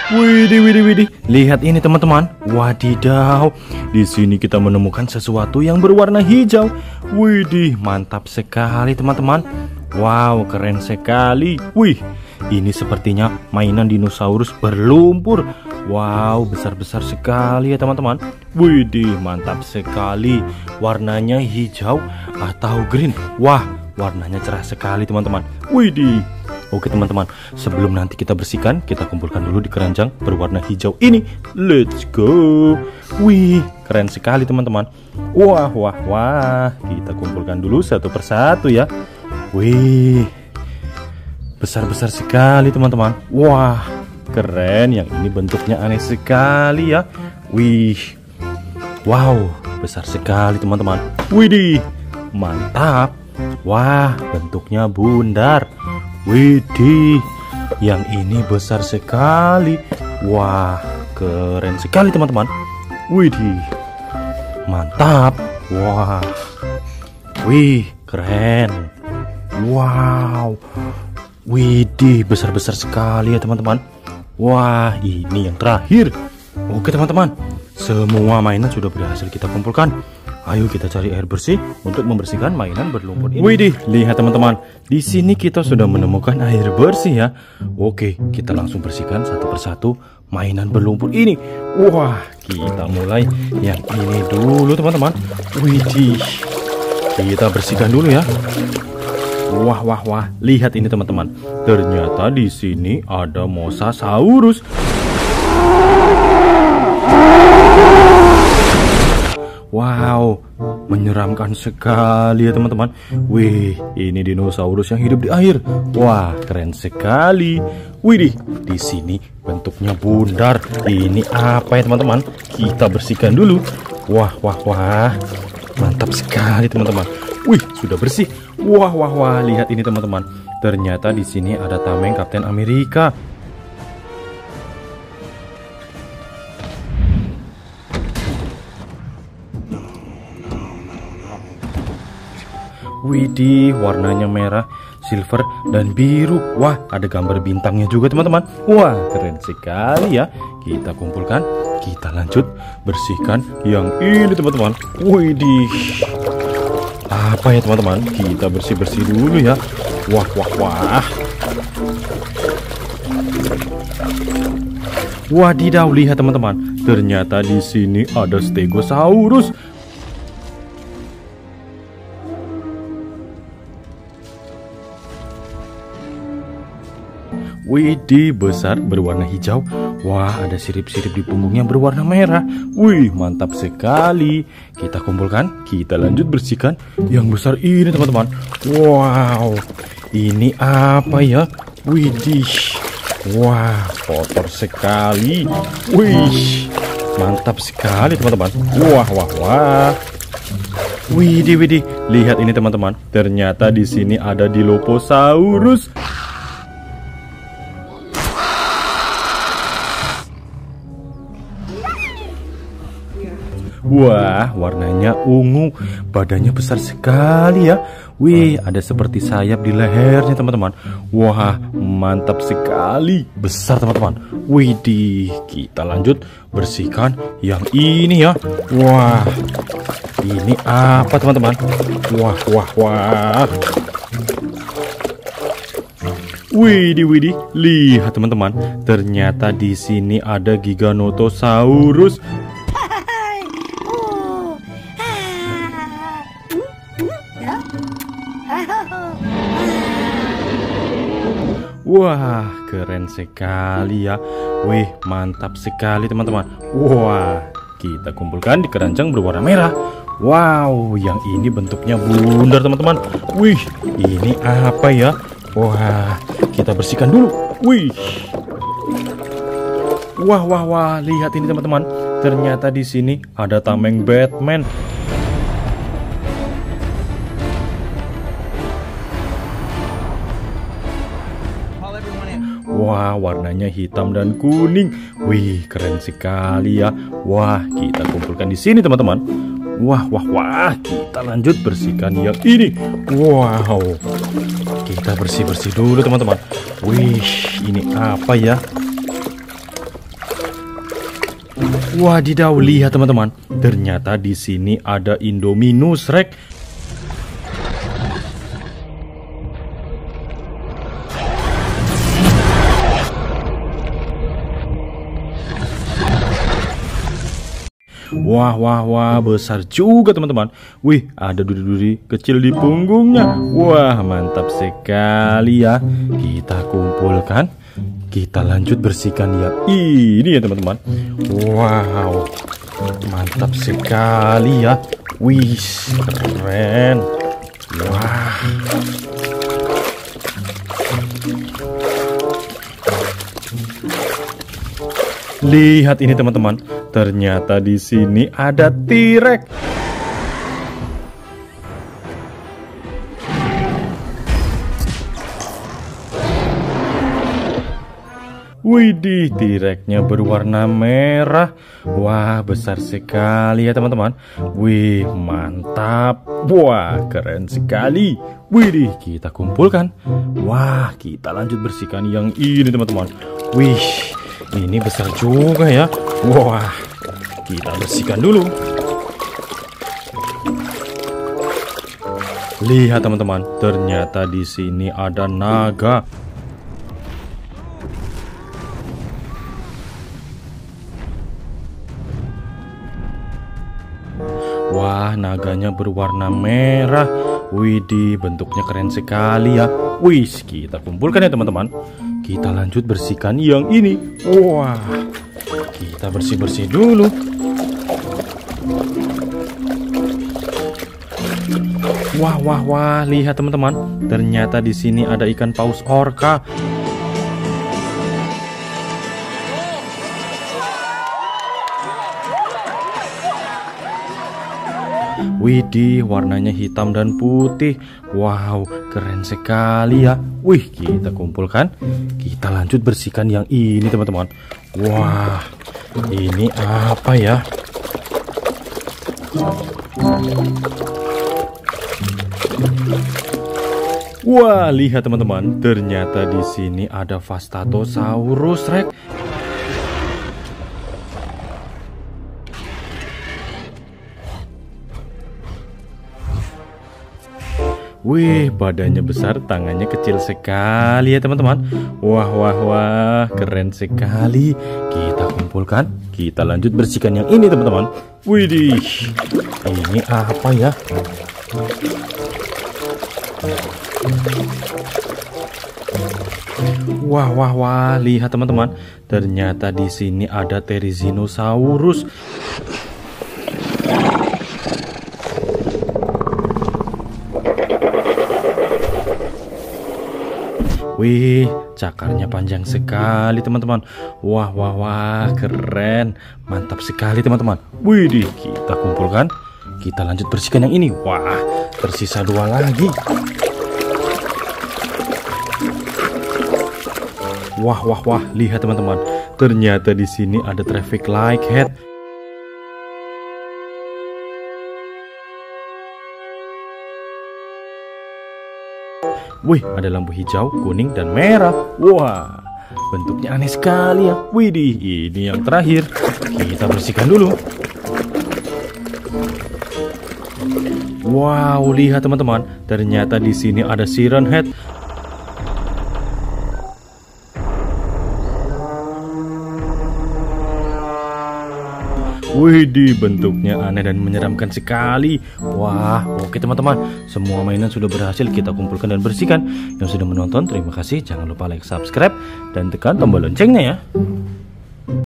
Widih, widih, widih. Lihat ini teman-teman. Wadidaw. Di sini kita menemukan sesuatu yang berwarna hijau. Widih, mantap sekali teman-teman. Wow, keren sekali. Wih, ini sepertinya mainan dinosaurus berlumpur. Wow, besar-besar sekali ya teman-teman. Widih, mantap sekali. Warnanya hijau atau green. Wah, warnanya cerah sekali teman-teman. Widih. Oke teman-teman, sebelum nanti kita bersihkan, kita kumpulkan dulu di keranjang berwarna hijau ini. Let's go. Wih, keren sekali teman-teman. Wah, wah, wah. Kita kumpulkan dulu satu persatu ya. Wih, besar-besar sekali teman-teman. Wah, keren. Yang ini bentuknya aneh sekali ya. Wih, wow, besar sekali teman-teman. Widih, mantap. Wah, bentuknya bundar. Widih, yang ini besar sekali. Wah, keren sekali teman-teman. Widih, mantap. Wah, wih, keren. Wow, widih, besar-besar sekali ya teman-teman. Wah, ini yang terakhir. Oke teman-teman, semua mainan sudah berhasil kita kumpulkan. Ayo kita cari air bersih untuk membersihkan mainan berlumpur ini. Widih, lihat teman-teman. Di sini kita sudah menemukan air bersih ya. Oke, kita langsung bersihkan satu persatu mainan berlumpur ini. Wah, kita mulai yang ini dulu teman-teman. Widih, kita bersihkan dulu ya. Wah, wah, wah. Lihat ini teman-teman. Ternyata di sini ada Mosasaurus. Wow, menyeramkan sekali ya teman-teman. Wih, ini dinosaurus yang hidup di air. Wah, keren sekali. Widih, di sini bentuknya bundar. Ini apa ya teman-teman? Kita bersihkan dulu. Wah, wah, wah. Mantap sekali teman-teman. Wih, sudah bersih. Wah, wah, wah. Lihat ini teman-teman. Ternyata di sini ada tameng Kapten Amerika. Widih, warnanya merah, silver, dan biru. Wah, ada gambar bintangnya juga teman-teman. Wah, keren sekali ya. Kita kumpulkan, kita lanjut bersihkan yang ini teman-teman. Widih, apa ya teman-teman? Kita bersih-bersih dulu ya. Wah, wah, wah. Wadidaw, lihat teman-teman. Ternyata di sini ada Stegosaurus. Widih, besar, berwarna hijau. Wah, ada sirip-sirip di punggungnya berwarna merah. Wih, mantap sekali. Kita kumpulkan, kita lanjut bersihkan yang besar ini teman-teman. Wow, ini apa ya? Widih, wah, kotor sekali. Wih, mantap sekali teman-teman. Wah, wah, wah. Widih, widih, lihat ini teman-teman. Ternyata di sini ada Dilophosaurus. Wah, warnanya ungu, badannya besar sekali ya. Wih, ada seperti sayap di lehernya teman-teman. Wah, mantap sekali, besar teman-teman. Widih, kita lanjut bersihkan yang ini ya. Wah, ini apa teman-teman? Wah, wah, wah. Widih, widih, lihat teman-teman. Ternyata di sini ada Giganotosaurus. Wah, keren sekali ya. Wih, mantap sekali teman-teman. Wah, kita kumpulkan di keranjang berwarna merah. Wow, yang ini bentuknya bundar teman-teman. Wih, ini apa ya? Wah, kita bersihkan dulu. Wih. Wah, wah, wah, lihat ini teman-teman. Ternyata di sini ada tameng Batman. Wah, warnanya hitam dan kuning. Wih, keren sekali ya. Wah, kita kumpulkan di sini teman-teman. Wah, wah, wah. Kita lanjut bersihkan yang ini. Wow, kita bersih-bersih dulu teman-teman. Wih, ini apa ya? Wadidaw, lihat teman-teman. Ternyata di sini ada Indominus Rex. Wah, besar juga teman-teman. Wih, ada duri-duri kecil di punggungnya. Wah, mantap sekali ya. Kita kumpulkan, kita lanjut bersihkan ya. Ini ya teman-teman. Wow, mantap sekali ya. Wih, keren. Wah. Lihat ini teman-teman. Ternyata di sini ada T-Rex. Widih, T-Rex-nya berwarna merah. Wah, besar sekali ya teman-teman. Wih, mantap. Wah, keren sekali. Widih, kita kumpulkan. Wah, kita lanjut bersihkan yang ini teman-teman. Wih, ini besar juga ya. Wah, kita bersihkan dulu. Lihat teman-teman, ternyata di sini ada naga. Wah, naganya berwarna merah. Widih, bentuknya keren sekali ya. Wih, kita kumpulkan ya teman-teman. Kita lanjut bersihkan yang ini. Wah, kita bersih-bersih dulu. Wah, lihat teman-teman. Ternyata di sini ada ikan paus orca. Widih, warnanya hitam dan putih. Wow, keren sekali ya. Wih, kita kumpulkan. Kita lanjut bersihkan yang ini teman-teman. Wah, ini apa ya? Wah, lihat teman-teman. Ternyata di sini ada Vastatosaurus Rex. Wih, badannya besar, tangannya kecil sekali ya teman-teman. Wah, keren sekali. Kita kumpulkan, kita lanjut bersihkan yang ini teman-teman. Widih, ini apa ya? Wah, lihat teman-teman. Ternyata di sini ada Therizinosaurus. Wih, cakarnya panjang sekali teman-teman. Wah, keren. Mantap sekali teman-teman. Widih, kita kumpulkan. Kita lanjut bersihkan yang ini. Wah, tersisa 2 lagi. Wah, lihat teman-teman. Ternyata di sini ada traffic light head. Wih, ada lampu hijau, kuning, dan merah. Wah, bentuknya aneh sekali ya. Widih, ini yang terakhir. Kita bersihkan dulu. Wow, lihat teman-teman. Ternyata di sini ada Siren Head. Widih, bentuknya aneh dan menyeramkan sekali. Wah, oke teman-teman. Semua mainan sudah berhasil kita kumpulkan dan bersihkan. Yang sudah menonton, terima kasih. Jangan lupa like, subscribe, dan tekan tombol loncengnya ya.